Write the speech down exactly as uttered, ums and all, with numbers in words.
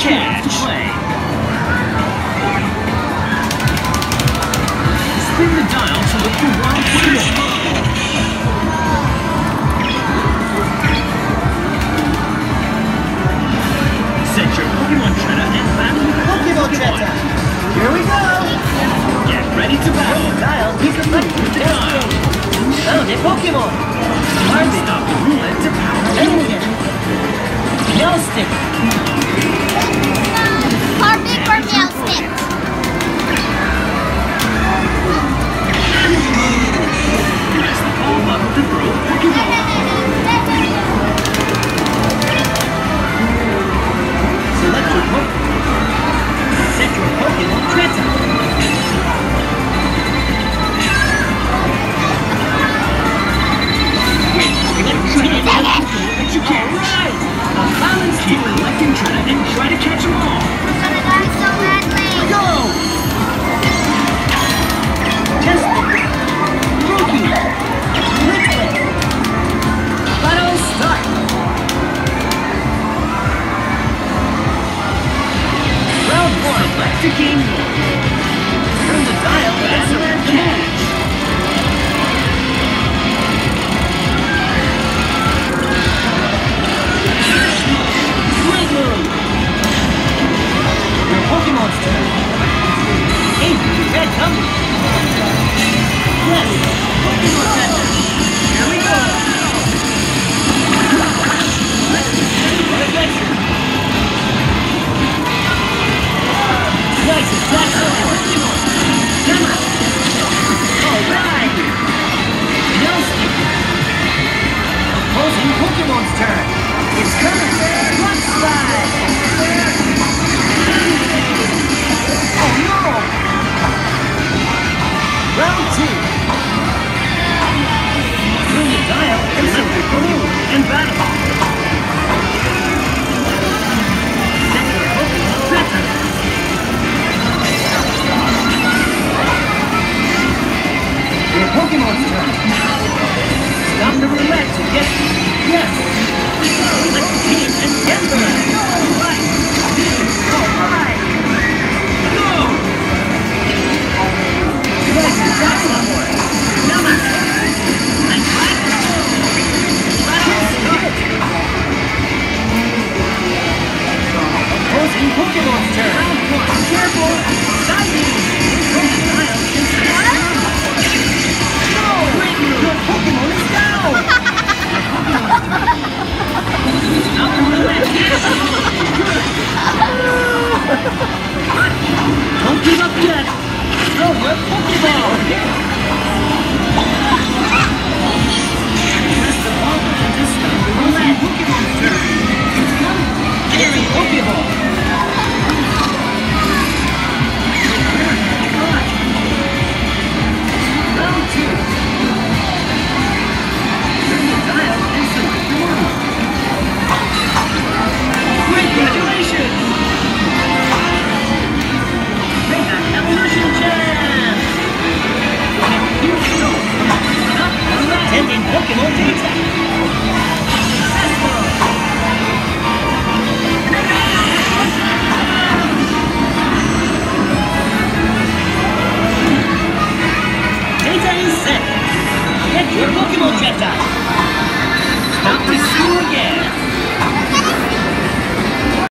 catch. Spin the dial to look for wild Pokemon. Set your Pokemon Tretta and battle with Pokemon Tretta. Here we go. Get ready to battle. Dial, pick a button to dial. Found a Pokemon. Hard stop the roulette to power Enemy it. Nail stick. Party for nail stick. Press the ball button to throw Pokemon. Select your Pokemon. Set your Pokemon Tretta. That you catch. Right. A balance keep collecting Tretta and try to catch them all. I'm gonna die so badly. Go! Test it. Rookie. Ridley. Battle start. Round one. Select the game mode. Turn the dial to answer and catch. Great move. Your Pokemon's turn. Hey, red coming. Yes, Pokemon Tretta. Here we go. What a gesture. Nice attack support. Come on. All right. No stick. Opposing Pokemon's turn. It's coming. Rock slide. Oh no. Round two. Turn the dial and set your Pokemon and battle. Set your Pokemon Tretta. Your Pokemon's turn. Stop the roulette to get yes. Select the team and get them. All right. All right. Go. Yes, attack support. Come on. Nice right. Battle start. Opposing Pokemon's turn. Round one. Careful. Diving. Dial can start. No! Great move! Your Pokemon is down! Your Pokemon's turn. Stop the roulette! Don't give up yet! Throw your Pokeball! Press the ball button to stop the roulette! Pokemon's turn! It's coming! Carry Pokemon!